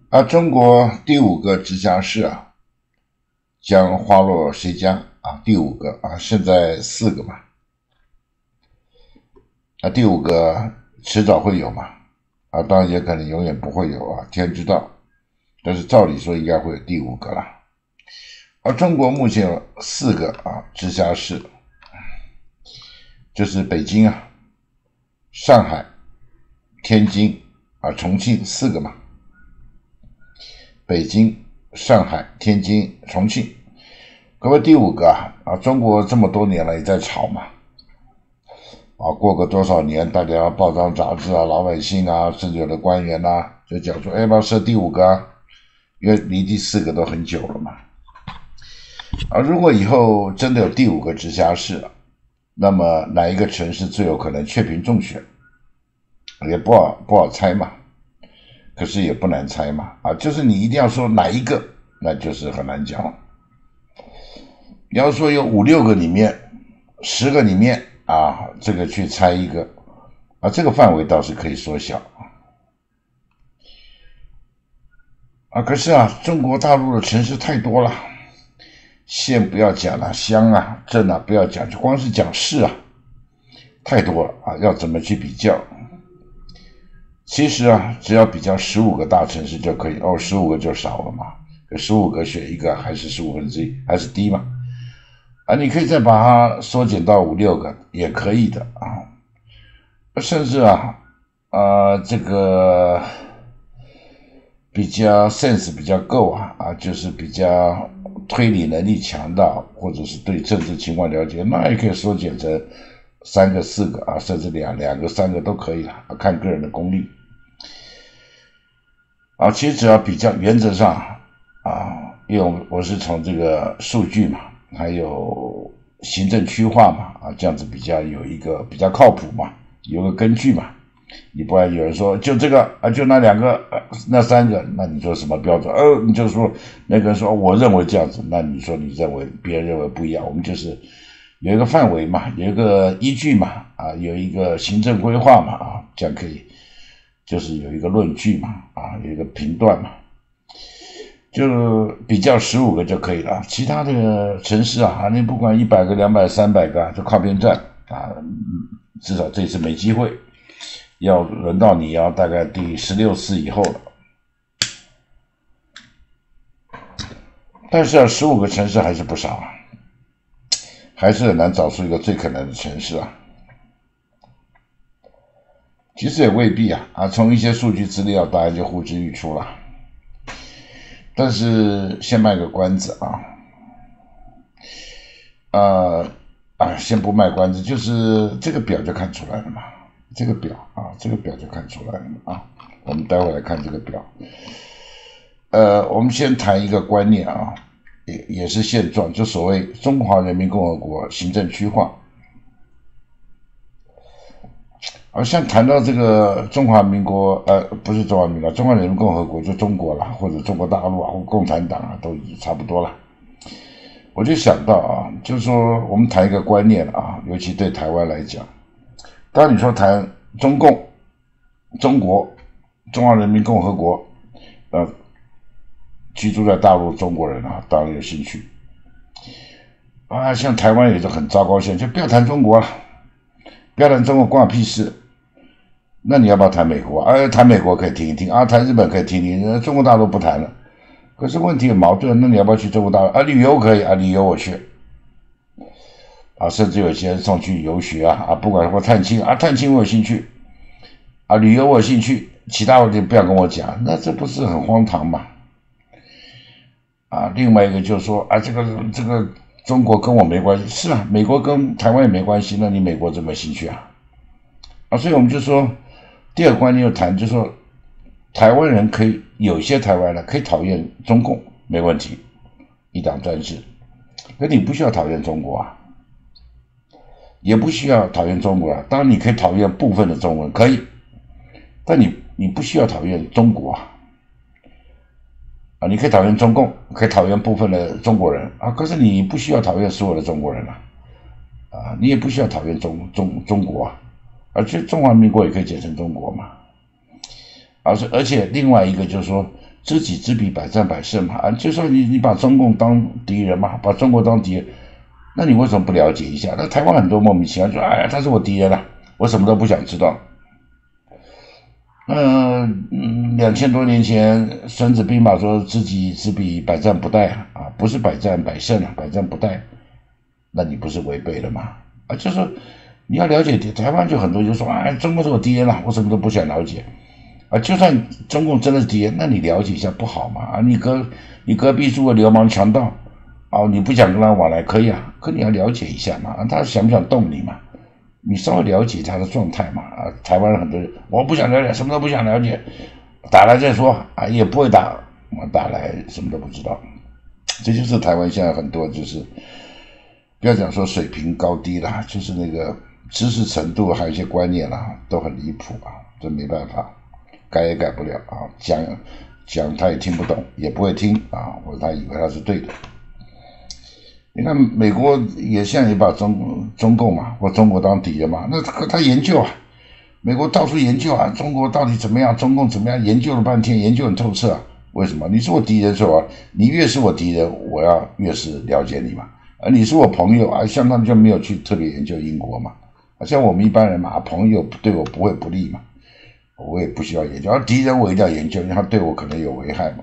中国第5个直辖市将划落谁家第5个现在4个嘛，第5个迟早会有嘛，当然也可能永远不会有天知道，但是照理说应该会有第5个啦。中国目前有4个直辖市，就是北京上海、天津重庆4个嘛。北京、上海、天津、重庆，各位第5个中国这么多年了也在吵嘛，过个多少年，大家报章杂志老百姓甚至有的官员就讲说，要不要设第5个因为离第4个都很久了嘛。如果以后真的有第5个直辖市，那么哪一个城市最有可能确评中选，也不好猜嘛。可是也不难猜嘛，就是你一定要说哪一个，那就是很难讲。你要说有5、6个里面，10个里面这个去猜一个这个范围倒是可以缩小可是中国大陆的城市太多了，县不要讲了，乡镇不要讲，就光是讲市太多了要怎么去比较？其实只要比较15个大城市就可以，15个就少了嘛，可15个选一个还是1/15，还是低嘛。你可以再把它缩减到5、6个也可以的甚至这个比较 sense 比较够就是比较推理能力强的，或者是对政治情况了解，那也可以缩减成3个、4个甚至2个、3个都可以了，看个人的功力。其实只要比较，原则上因为我是从这个数据嘛，还有行政区划嘛这样子比较有一个比较靠谱嘛，有个根据嘛。你不然有人说就这个就那2个那3个，那你说什么标准？你就说那个人说我认为这样子，那你说你认为别人认为不一样，我们就是有一个范围嘛，有一个依据嘛有一个行政规划嘛这样可以。就是有一个论据嘛有一个评断嘛，就比较15个就可以了。其他的城市你不管100个、200、300个就靠边站至少这次没机会，要轮到你大概第16次以后了。但是15个城市还是不少还是很难找出一个最可能的城市其实也未必从一些数据资料大家就呼之欲出了。但是先卖个关子先不卖关子，就是这个表就看出来了嘛，这个表就看出来了嘛我们待会来看这个表。我们先谈一个观念也是现状，就所谓中华人民共和国行政区划。像谈到这个中华民国不是中华民国，中华人民共和国就中国啦，或者中国大陆或共产党都已差不多了。我就想到就是说我们谈一个观念尤其对台湾来讲，当你说谈中共、中国、中华人民共和国居住在大陆中国人当然有兴趣像台湾有一个很糟糕现象，就不要谈中国了，不要谈中国关我屁事。那你要不要谈美国谈美国可以听一听谈日本可以听一听，中国大陆不谈了。可是问题有矛盾，那你要不要去中国大陆旅游可以旅游我去甚至有些人送去游学不管或探亲探亲我有兴趣旅游我有兴趣，其他问题不要跟我讲，那这不是很荒唐吗另外一个就是说这个中国跟我没关系，是美国跟台湾也没关系，那你美国怎么有兴趣所以我们就说第二个观念又谈，就是说台湾人可以有些台湾人可以讨厌中共没问题，一党专制，可你不需要讨厌中国也不需要讨厌中国当然你可以讨厌部分的中文可以，但你不需要讨厌中国你可以讨厌中共，可以讨厌部分的中国人可是你不需要讨厌所有的中国人你也不需要讨厌中国而且中华民国也可以简称中国嘛而且另外一个就是说知己知彼，百战百胜嘛。啊，就算你把中共当敌人嘛，把中国当敌人，那你为什么不了解一下？那台湾很多莫名其妙就哎呀，他是我敌人了，我什么都不想知道。2000多年前，《孙子兵法》说知己知彼，百战不殆啊，不是百战百胜啊，百战不殆。那你不是违背了吗？啊，就是你要了解台湾，就很多人就说啊，中共是我敌人了，我什么都不想了解。啊，就算中共真的是敌人，那你了解一下不好吗？啊，你隔壁住个流氓强盗，啊，你不想跟他往来可以啊，可你要了解一下嘛，啊，他想不想动你嘛？你稍微了解他的状态嘛。啊，台湾人很多人，我不想了解，什么都不想了解，打来再说啊，也不会打，我打来什么都不知道。这就是台湾现在很多就是不要讲说水平高低啦，就是那个知识程度还有一些观念啦，都很离谱啊，这没办法，改也改不了啊，讲他也听不懂，也不会听啊，或者他以为他是对的。你看美国也现在也把中共嘛或中国当敌人嘛，那他研究啊，美国到处研究啊，中国到底怎么样，中共怎么样，研究了半天，研究很透彻啊。为什么？你是我敌人是吧？你越是我敌人，我要越是了解你嘛。你是我朋友啊，像他们就没有去特别研究英国嘛。像我们一般人嘛，朋友对我不会不利嘛，我也不需要研究。而敌人我一定要研究，因为他对我可能有危害嘛。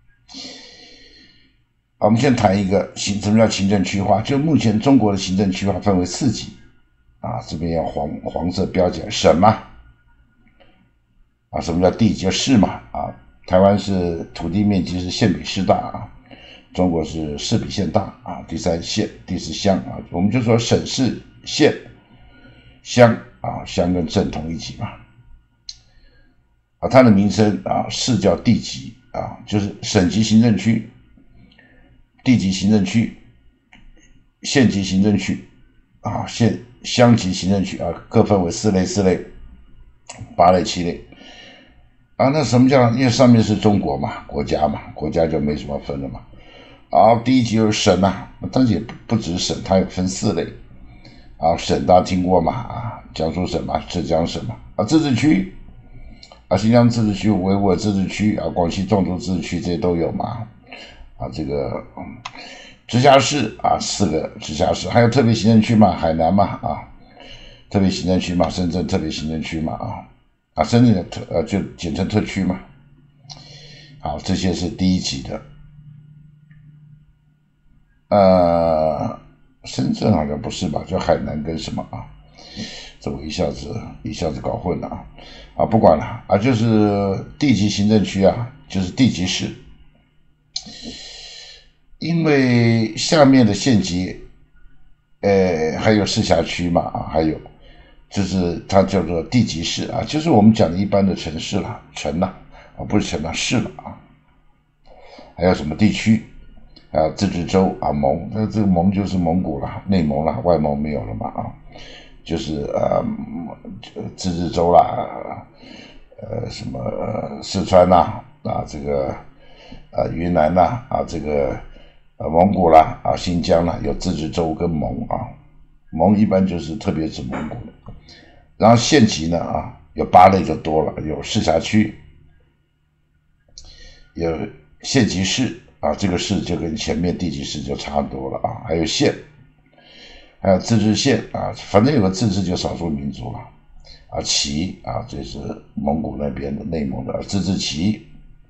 我们先谈一个什么叫行政区划？就目前中国的行政区划分为4级啊，这边要黄色标记省嘛，啊，什么叫地级？市嘛，啊，台湾是土地面积是县比市大啊，中国是市比县大啊，第3县，第4乡啊，我们就说省市县乡啊，乡跟镇同一级嘛，啊，它的名称啊，市叫地级啊，就是省级行政区。地级行政区、县级行政区啊、乡级行政区啊，各分为4类、8类、7类啊。那什么叫？因为上面是中国嘛，国家嘛，国家就没什么分了嘛。啊，第1级就是省啊，但是也不只是省，它有分4类啊。省大家听过嘛？啊，江苏省嘛，浙江省嘛，啊，自治区啊，新疆自治区、维吾尔自治区啊，广西壮族自治区这些都有嘛。啊，这个直辖市啊，4个直辖市，还有特别行政区嘛，海南嘛啊，特别行政区嘛，深圳特别行政区嘛啊，深圳的就简称特区嘛。好，这些是第1级的。深圳好像不是吧？就海南跟什么啊？这我一下子搞混了啊，不管了啊，就是地级行政区啊，就是地级市。因为下面的县级，还有市辖区嘛啊，还有就是它叫做地级市啊，就是我们讲的一般的城市了，城了啊，不是城了，市了啊。还有什么地区啊，自治州啊，蒙，那这个蒙就是蒙古了，内蒙了，外蒙没有了嘛啊，就是自治州啦，什么四川啦啊，这个云南啦啊，这个蒙古啦啊，新疆啦，有自治州跟蒙啊，蒙一般就是特别指蒙古的。然后县级呢啊，有8类就多了，有市辖区，有县级市啊，这个市就跟前面地级市就差不多了啊，还有县，还有自治县啊，反正有个自治就少数民族了啊，旗啊，这是蒙古那边的内蒙的自治旗。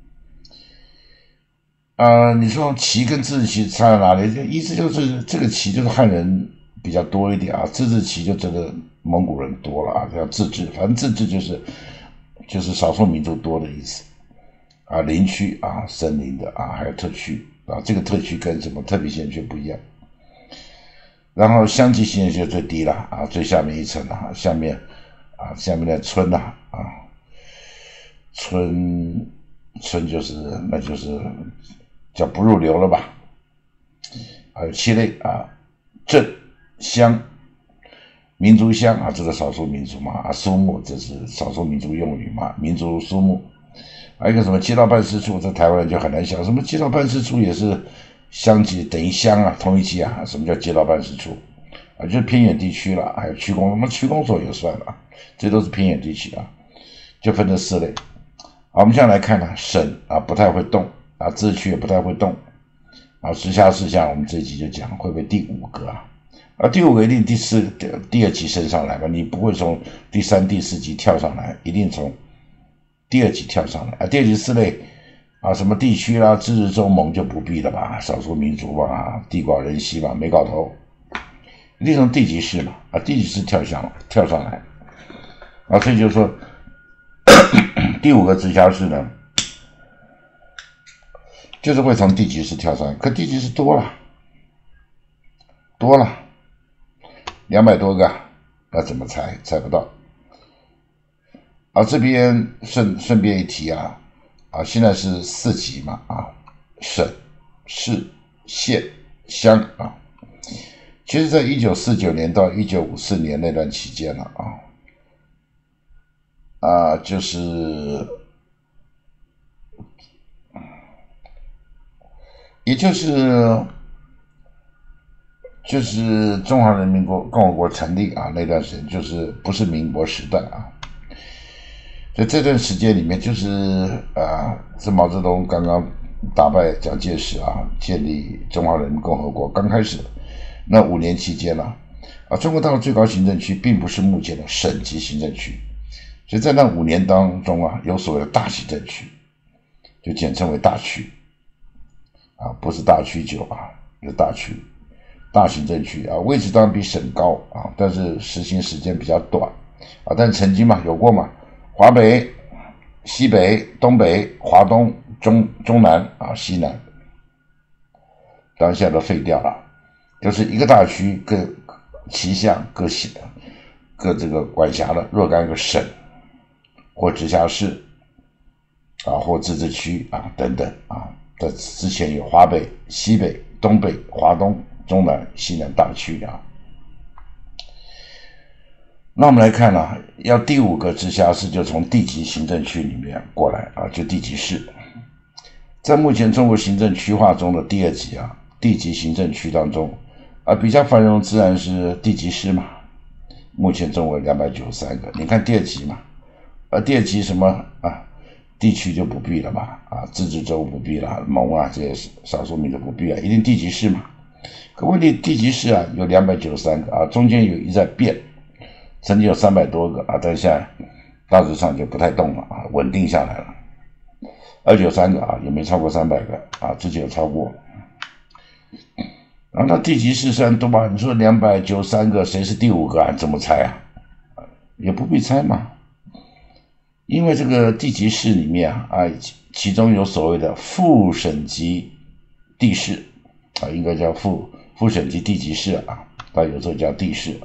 你说旗跟自治旗差在哪里？意思就是这个旗就是汉人比较多一点啊，自治旗就真的蒙古人多了啊，叫自治，反正自治就是少数民族多的意思啊，林区啊，森林的啊，还有特区啊，这个特区跟什么特别行政区不一样。然后乡级行政区最低了啊，最下面一层啊，下面的村啊，村就是那就是叫不入流了吧。还有7类啊，镇、乡、民族乡啊，这个少数民族嘛啊，苏木这是少数民族用语嘛，民族苏木。还有一个什么街道办事处，在台湾人就很难想，什么街道办事处也是乡级等于乡啊，同一级啊，什么叫街道办事处啊？就是偏远地区了，还有区公，什么区公所也算了，这都是偏远地区啊，就分这4类好，我们现在来看呢，省啊不太会动啊，自治区也不太会动啊，直辖市像我们这一集就讲会不会第5个啊？而第5个一定第2级升上来吧，你不会从第3、第4级跳上来，一定从第2级跳上来啊。第2级4类啊，什么地区啦、自治州盟就不必了吧，少数民族吧、地广人稀吧，没搞头，一定从地级市嘛啊，地级市跳上来啊，所以就是说第5个直辖市呢，就是会从地级市跳上来，可地级市多了200多个，那怎么猜不到啊。这边顺便一提啊，现在是4级嘛啊，省、市、县、乡啊。其实在1949年到1954年那段期间了就是中华人民共和国成立啊那段时间，就是不是民国时代啊。在这段时间里面，就是是毛泽东刚刚打败蒋介石啊，建立中华人民共和国刚开始那5年期间了中国大陆最高行政区并不是目前的省级行政区，所以在那5年当中有所谓的大行政区，就简称为大区不是大区9是大区。大行政区位置当然比省高但是实行时间比较短但是曾经嘛有过嘛，华北、西北、东北、华东、中南西南，当下都废掉了，就是一个大区各旗下各这个管辖的若干个省或直辖市或自治区等等在之前有华北、西北、东北、华东、中南、西南大区那我们来看要第5个直辖市就从地级行政区里面过来就地级市。在目前中国行政区划中的第2级地级行政区当中比较繁荣自然是地级市嘛，目前中国293个。你看第2级嘛第2级什么地区就不必了嘛自治州不必了，盟这些少数民族不必一定地级市嘛。可问题地级市有293个中间有一再变，曾经有300多个但现在大致上就不太动了稳定下来了。293个也没超过300个之前有超过。然后那地级市虽然多吧，你说293个谁是第5个怎么猜也不必猜嘛，因为这个地级市里面其中有所谓的副省级地市应该叫副省级地级市但有时候叫地市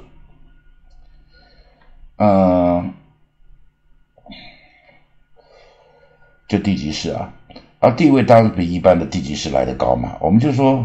就地级市地位当然比一般的地级市来得高嘛。我们就说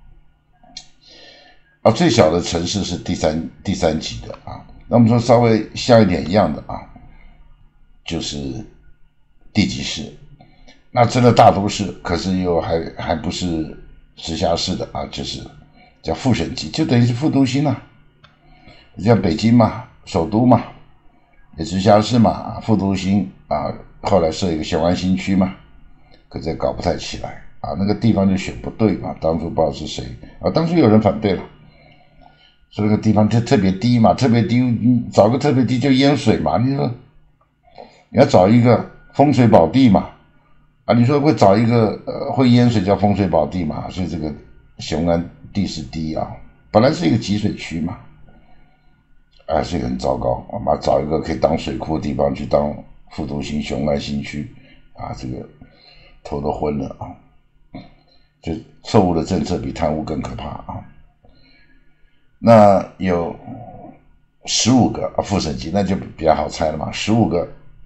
最小的城市是第三级的那我们说稍微像一点一样的就是地级市。那真的大都市可是又还不是直辖市的就是叫副省级，就等于是副都心像北京嘛，首都嘛，也直辖市嘛副都心后来设一个雄安新区嘛，可这搞不太起来那个地方就选不对嘛，当初不知道是谁当初有人反对了，说那个地方特别低嘛，特别低，你找个特别低就淹水嘛，你说你要找一个风水宝地嘛你说会找一个会淹水叫风水宝地嘛，所以这个雄安地势低本来是一个集水区嘛所以很糟糕找一个可以当水库的地方去当副都心雄安新区这个头都昏了就错误的政策比贪污更可怕那有15个副省级，那就比较好猜了嘛，15个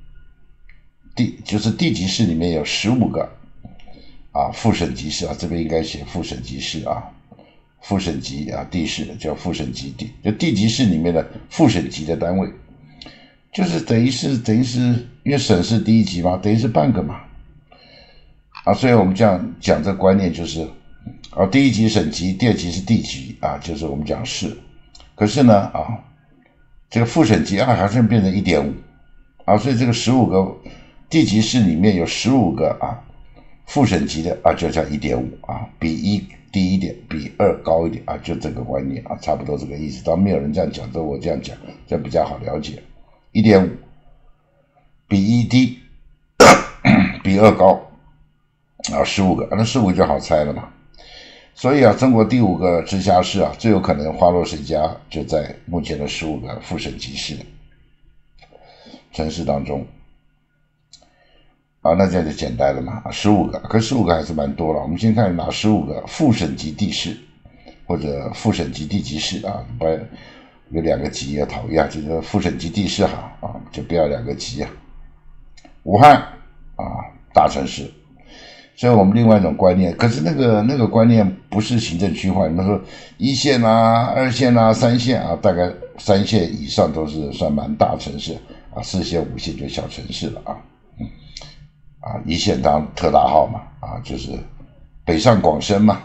就是地级市里面有15个副省级市这边应该写副省级市副省级地市叫副省级地，就地级市里面的副省级的单位，就是等于是因为省是第1级嘛，等于是半个嘛所以我们这样讲这个观念就是第1级省级，第2级是地级就是我们讲市。可是呢这个副省级好像变成 1.5所以这个15个地级市里面有15个副省级的就叫 1.5 比1低一点，比2高一点就这个观念差不多这个意思。当然没有人这样讲，都我这样讲，这比较好了解。1.5比1低，比2高15个，那15个就好猜了嘛。所以中国第5个直辖市最有可能花落谁家，就在目前的15个副省级市城市当中。那这样就简单了嘛，15个，可15个还是蛮多了。我们先看哪15个副省级地市或者副省级地级市不然有2个级也讨厌，就是副省级地市好就不要2个级武汉大城市。所以我们另外一种观念，可是那个观念不是行政区划，你们说1线2线3线大概3线以上都是算蛮大城市4线5线就小城市了1线当然特大号嘛就是北上广深嘛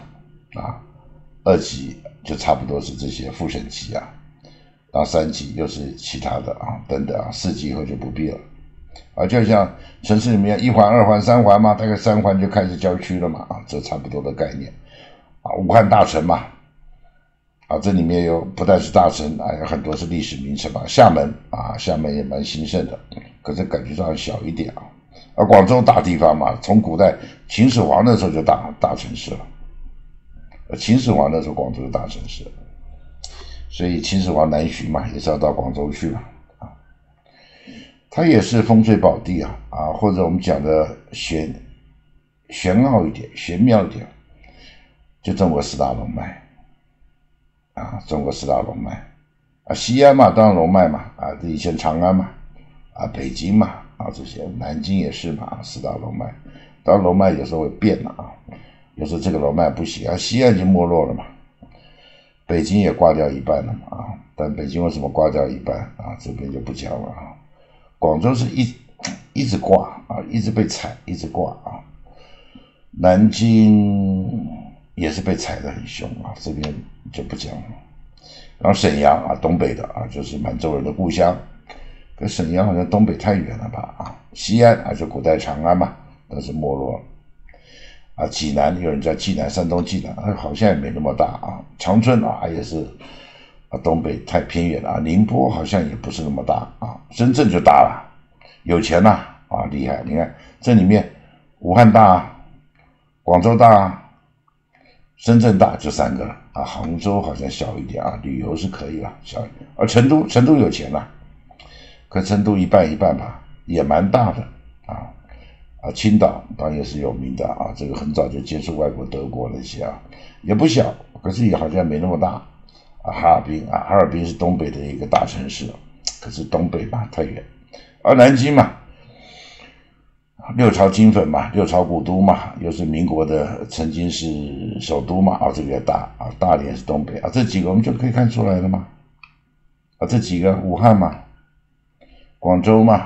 2级就差不多是这些副省级然后3级又是其他的等等4级以后就不必了就像城市里面1环2环3环嘛，大概3环就开始郊区了嘛这差不多的概念武汉大城嘛这里面有不但是大城有很多是历史名城嘛，厦门厦门也蛮兴盛的，可是感觉上小一点广州大地方嘛，从古代秦始皇那时候就大城市了，秦始皇那时候广州是大城市，所以秦始皇南巡嘛，也是要到广州去嘛它也是风水宝地或者我们讲的玄奥一点、玄妙一点，就中国4大龙脉中国4大龙脉西安嘛，当然龙脉嘛以前长安嘛北京嘛这些南京也是嘛4大龙脉，当然龙脉有时候会变有时候这个龙脉不行西安已经没落了嘛，北京也挂掉一半了嘛但北京为什么挂掉一半这边就不讲了广州是一直挂一直被踩，一直挂南京也是被踩得很凶这边就不讲了。然后沈阳东北的就是满洲人的故乡，可沈阳好像东北太远了吧西安就古代长安嘛，但是没落了济南有人叫济南，山东济南好像也没那么大长春也是东北太偏远了宁波好像也不是那么大深圳就大了，有钱厉害。你看这里面武汉大广州大深圳大就3个了杭州好像小一点旅游是可以了小一点成都有钱了，可成都一半一半吧，也蛮大的青岛当然也是有名的这个很早就接触外国德国那些也不小，可是也好像没那么大哈尔滨是东北的一个大城市，可是东北嘛太远南京嘛六朝金粉嘛，六朝古都嘛，又是民国的曾经是首都嘛这个也大大连是东北这几个我们就可以看出来了嘛这几个武汉嘛，广州嘛，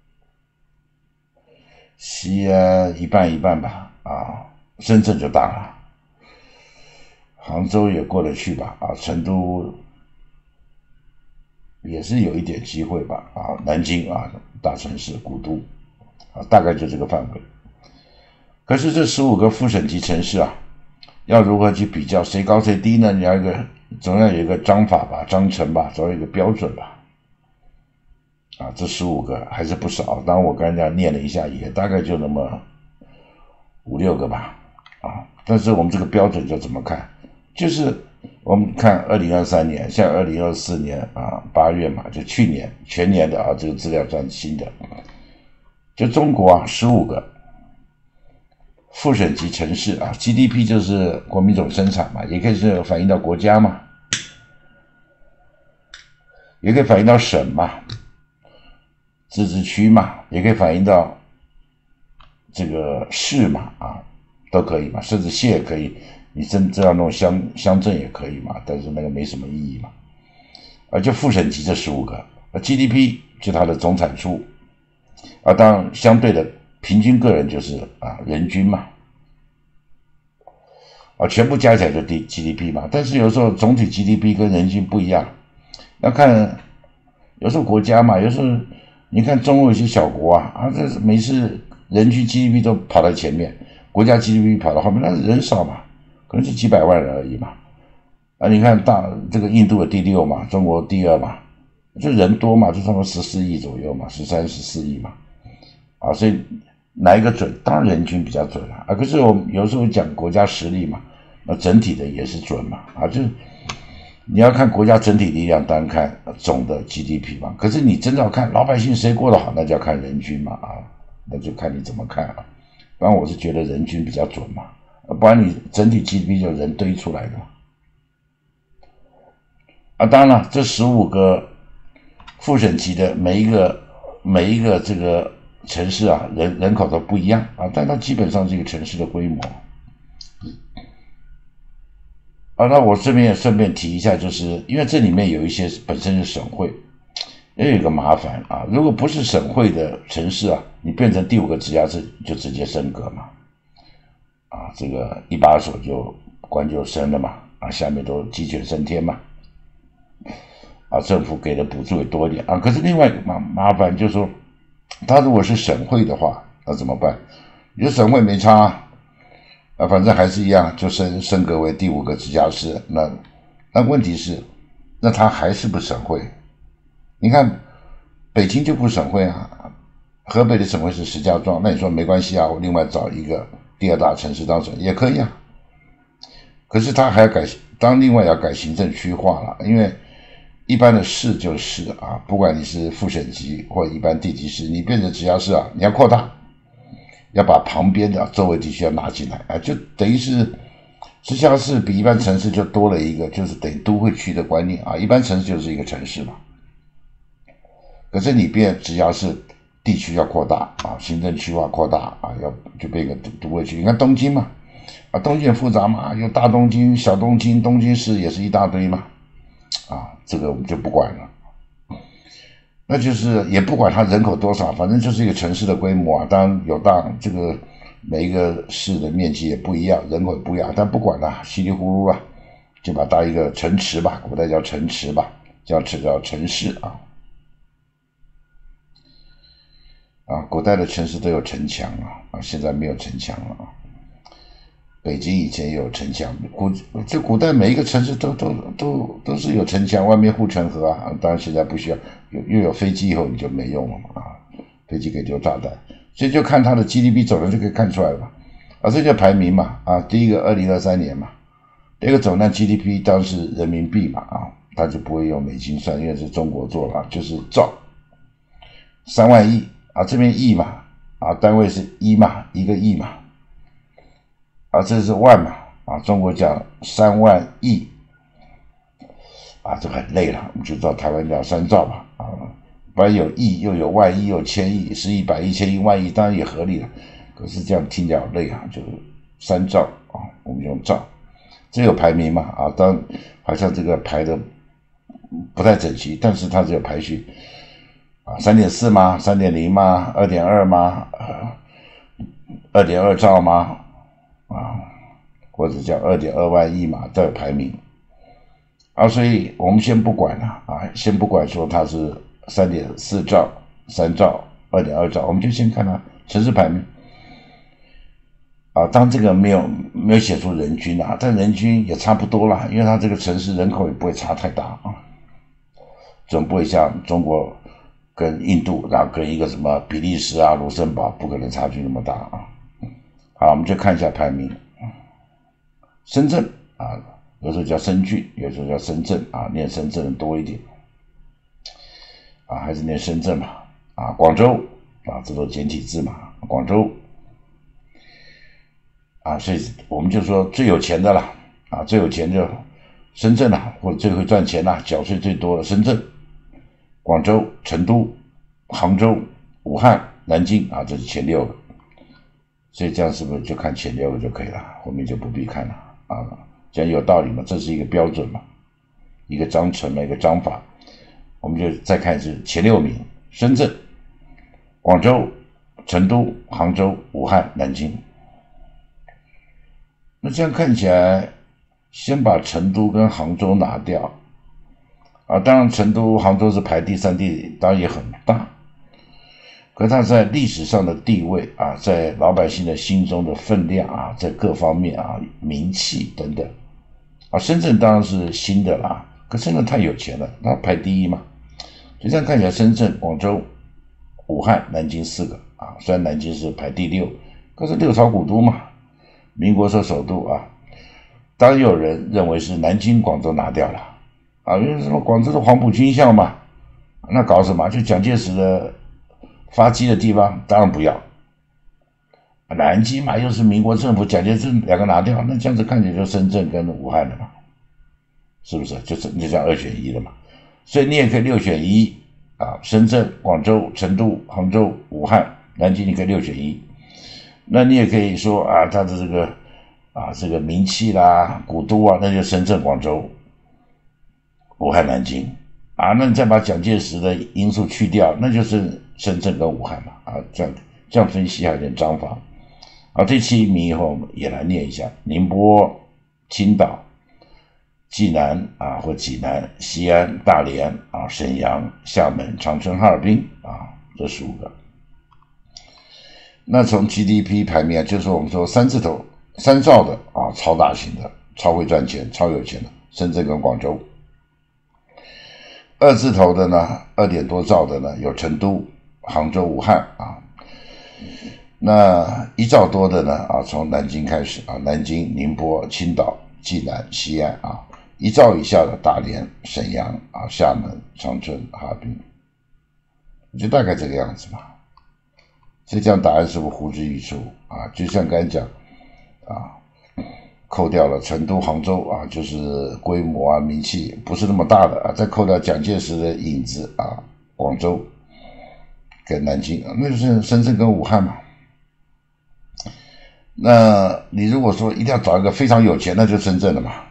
西安一半一半吧深圳就大了，杭州也过得去吧成都也是有一点机会吧南京大城市古都大概就这个范围。可是这15个副省级城市要如何去比较谁高谁低呢？你总要有一个章法吧，章程吧，总要有一个标准吧这15个还是不少，当然我刚才念了一下，也大概就那么5、6个吧但是我们这个标准就怎么看？就是我们看2023年，像2024年8月嘛，就去年全年的这个资料算新的，就中国15个副省级城市GDP 就是国民总生产嘛，也可以是反映到国家嘛，也可以反映到省嘛，自治区嘛，也可以反映到这个市嘛都可以嘛，甚至县也可以，你真要弄乡镇也可以嘛，但是那个没什么意义嘛就副省级这15个GDP 就它的总产出当然相对的平均个人就是人均嘛全部加起来就 GDP 嘛，但是有时候总体 GDP 跟人均不一样，要看有时候国家嘛，有时候你看中欧有些小国这每次人均 GDP 都跑到前面，国家 GDP 跑到后面，那人少嘛，可能就几百万人而已嘛。你看这个印度的第6嘛，中国第2嘛，就人多嘛，就差不多14亿左右嘛，13、14亿嘛。所以哪一个准？当然人均比较准可是我们有时候讲国家实力嘛，那整体的也是准嘛就是你要看国家整体力量，当然看总的 GDP 嘛。可是你真的要看老百姓谁过得好，那就要看人均嘛那就看你怎么看不然我是觉得人均比较准嘛，不然你整体 GDP 就人堆出来的当然了，这15个副省级的每一个这个城市人口都不一样但它基本上是一个城市的规模那我这边也顺便提一下，就是因为这里面有一些本身是省会，也有一个麻烦如果不是省会的城市你变成第5个直辖市就直接升格嘛这个一把手就官就升了嘛下面都鸡犬升天嘛政府给的补助也多一点可是另外一个麻烦就是说，他如果是省会的话，那怎么办？你说省会没差反正还是一样，就升格为第5个直辖市。那问题是，那他还是不省会？你看，北京就不省会河北的省会是石家庄，那你说没关系我另外找一个第2大城市当省也可以可是他还要另外要改行政区划了，因为一般的市就是不管你是副省级或一般地级市，你变成直辖市你要扩大。要把旁边的周围地区要拿进来就等于是直辖市比一般城市就多了一个，就是等于都会区的观念一般城市就是一个城市嘛。可是你变直辖市地区要扩大行政区划扩大要就变一个都会区。你看东京嘛东京很复杂嘛，有大东京、小东京，东京市也是一大堆嘛这个我们就不管了。那就是也不管它人口多少，反正就是一个城市的规模当然这个每一个市的面积也不一样，人口也不一样，但不管稀里糊涂就把它当一个城池吧，古代叫城池吧，叫城市古代的城市都有城墙现在没有城墙了北京以前也有城墙，古代每一个城市都是有城墙，外面护城河当然现在不需要，又有飞机以后你就没用了嘛飞机可以丢炸弹，所以就看它的 GDP 总量就可以看出来了这就排名嘛第一个2023年嘛，第二个总量 GDP 当时人民币嘛它就不会用美金算，因为是中国做了就是兆3万亿这边亿嘛单位是1嘛，1个亿嘛这是万嘛中国讲3万亿这个很累了，我们就知道台湾叫3兆吧不然有亿又有万亿又有千亿10亿100亿1000亿万亿当然也合理了，可是这样听起来好累就是3兆我们用兆，这有排名嘛当然好像这个排的不太整齐，但是它只有排序3.4 吗 3.0 吗 2.2 吗2.2 兆吗或者叫2.2万亿嘛，都有排名所以我们先不管先不管说它是3.4 兆3兆 2.2 兆，我们就先看它城市排名当这个没有写出人均但人均也差不多啦，因为它这个城市人口也不会差太大总不会像中国跟印度然后跟一个什么比利时卢森堡不可能差距那么大好，我们就看一下排名。深圳有时候叫深圳，有时候叫深圳念深圳的多一点还是念深圳嘛广州这都简体字嘛，广州所以我们就说最有钱的啦最有钱就深圳或者最会赚钱缴税最多的深圳、广州、成都、杭州、武汉、南京这是前6个，所以这样是不是就看前6个就可以了，后面就不必看了这样有道理嘛，这是一个标准嘛，一个章程嘛，一个章法。我们就再看一次前6名：深圳、广州、成都、杭州、武汉、南京。那这样看起来，先把成都跟杭州拿掉当然成都、杭州是排第3、当然也很大可它在历史上的地位啊，在老百姓的心中的分量啊，在各方面啊，名气等等啊，深圳当然是新的啦，可深圳太有钱了，它排第一嘛。就这样看起来，深圳、广州、武汉、南京4个啊，虽然南京是排第6，可是六朝古都嘛，民国时首都啊。当然有人认为是南京、广州拿掉了啊，因为什么广州的黄埔军校嘛，那搞什么？就蒋介石的发迹的地方，当然不要。南京嘛，又是民国政府，蒋介石2个拿掉，那这样子看起来就深圳跟武汉了嘛，是不是？就这样2选1了嘛。所以你也可以6选1啊，深圳、广州、成都、杭州、武汉、南京，你可以6选1。那你也可以说啊，它的这个名气啦、古都啊，那就深圳、广州、武汉、南京啊。那你再把蒋介石的因素去掉，那就是深圳跟武汉嘛啊。这样分析还有点章法。好，这期名以后我们也来念一下：宁波、青岛、济南啊或济南、西安、大连啊、沈阳、厦门、长春、哈尔滨啊，这15个。那从 GDP 排名啊，就是我们说3字头3兆的啊，超大型的、超会赚钱、超有钱的深圳跟广州。2字头的呢，2点多兆的呢，有成都、杭州、武汉啊。那1兆多的呢啊，从南京开始啊，南京、宁波、青岛、济南、西安啊。1兆以下的大连、沈阳啊、厦门、长春、哈尔滨，就大概这个样子嘛。所以这样答案是不是呼之欲出啊？就像刚才讲啊，扣掉了成都、杭州啊，就是规模啊、名气不是那么大的啊，再扣掉蒋介石的影子啊，广州跟南京，那就是深圳跟武汉嘛。那你如果说一定要找一个非常有钱，那就深圳了嘛。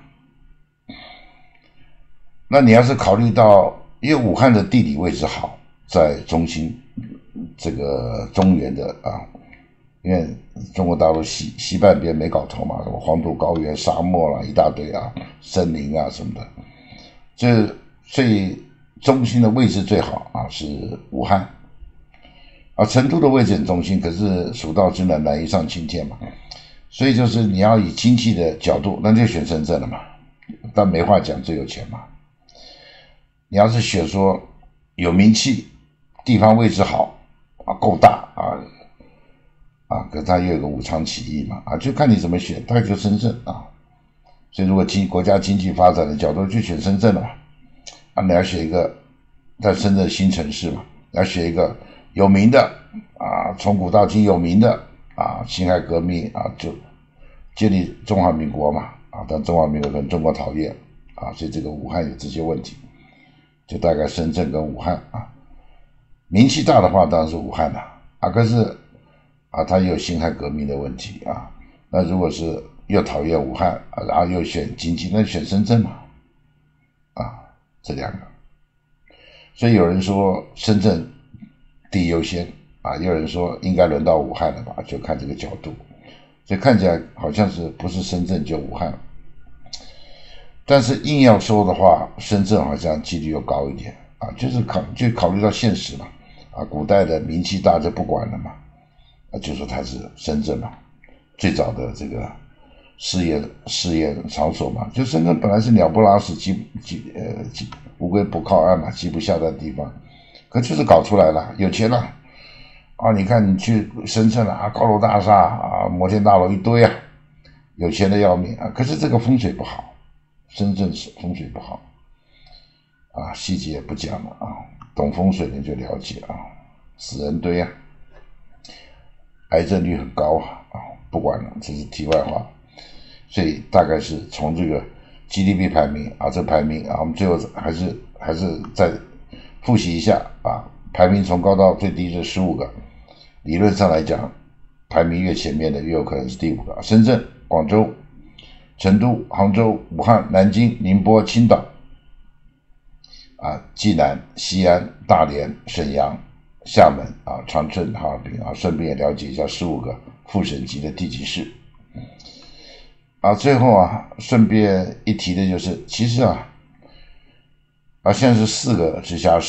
那你要是考虑到，因为武汉的地理位置好，在中心这个中原的啊，因为中国大陆西半边没搞头嘛，什么黄土高原、沙漠啦，一大堆啊，森林啊什么的，这最中心的位置最好啊是武汉啊，成都的位置很中心，可是蜀道之难难于上青天嘛，所以就是你要以经济的角度，那就选深圳了嘛，但没话讲，最有钱嘛。你要是选说有名气、地方位置好啊、够大啊，可它又有个武昌起义嘛啊，就看你怎么选，它就深圳啊。所以如果国家经济发展的角度，就选深圳了嘛。啊，你要选一个在深圳新城市嘛，要选一个有名的啊，从古到今有名的啊，辛亥革命啊，就建立中华民国嘛啊，但中华民国跟中国讨厌啊，所以这个武汉有这些问题。就大概深圳跟武汉啊，名气大的话当然是武汉啦啊，可是啊，它也有辛亥革命的问题啊。那如果是又讨厌武汉啊，然后又选经济，那选深圳嘛啊，这2个。所以有人说深圳第一优先啊，有人说应该轮到武汉了吧，就看这个角度。所以看起来好像是不是深圳就武汉。但是硬要说的话，深圳好像几率又高一点啊，就是考虑到现实嘛啊，古代的名气大就不管了嘛啊，就说它是深圳嘛，最早的这个试验场所嘛，就深圳本来是鸟不拉屎乌龟不靠岸嘛，鸡不下蛋的地方，可就是搞出来了，有钱了啊！你看你去深圳啊，高楼大厦啊，摩天大楼一堆啊，有钱的要命啊，可是这个风水不好。深圳是风水不好啊，细节也不讲了啊，懂风水的就了解啊，死人堆啊，癌症率很高啊，不管了，这是题外话。所以大概是从这个 GDP 排名啊，这排名啊，我们最后还是再复习一下啊，排名从高到最低是15个，理论上来讲，排名越前面的越有可能是第5个，深圳、广州、成都、杭州、武汉、南京、宁波、青岛啊，济南、西安、大连、沈阳、厦门啊、长春、哈尔滨啊，顺便也了解一下15个副省级的地级市啊。最后啊，顺便一提的就是，其实啊，现在是4个直辖市嘛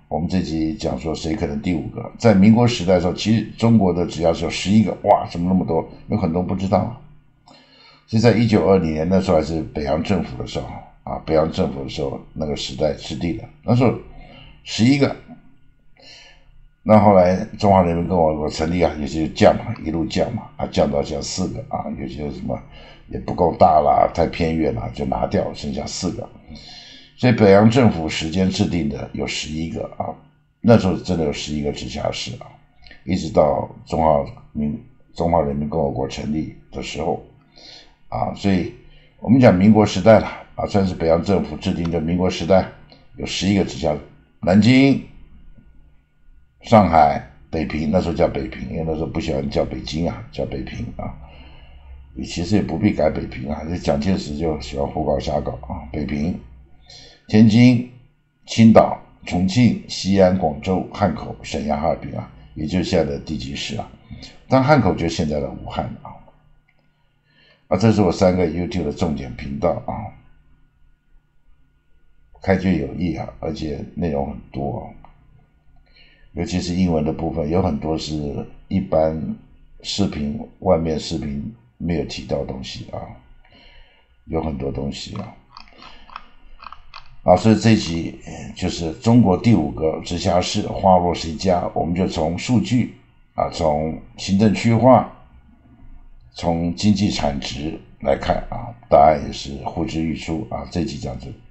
我们这集讲说谁可能第5个。在民国时代的时候，其实中国的直辖市有11个，哇，怎么那么多？有很多不知道。所以在1920年那时候还是北洋政府的时候啊，北洋政府的时候那个时代制定的，那时候11个。那后来中华人民共和国成立啊，有些降嘛，一路降嘛，降到现在4个啊，有些什么也不够大啦，太偏远啦，就拿掉，剩下4个。所以北洋政府时间制定的有11个啊，那时候真的有11个直辖市啊，一直到中华人民共和国成立的时候啊，所以我们讲民国时代了啊，算是北洋政府制定的民国时代有11个直辖市，南京、上海、北平，那时候叫北平，因为那时候不喜欢叫北京啊，叫北平啊。其实也不必改北平啊，这蒋介石就喜欢胡搞瞎搞啊。北平、天津、青岛、重庆、西安、广州、汉口、沈阳、哈尔滨啊，也就是现在的地级市啊。当汉口就是现在的武汉啊。这是我3个 YouTube 的重点频道啊，开卷有益啊，而且内容很多尤其是英文的部分，有很多是一般视频外面视频没有提到的东西啊，有很多东西所以这一集就是中国第5个直辖市花落谁家，我们就从数据从行政区划，从经济产值来看答案也是呼之欲出这一集讲这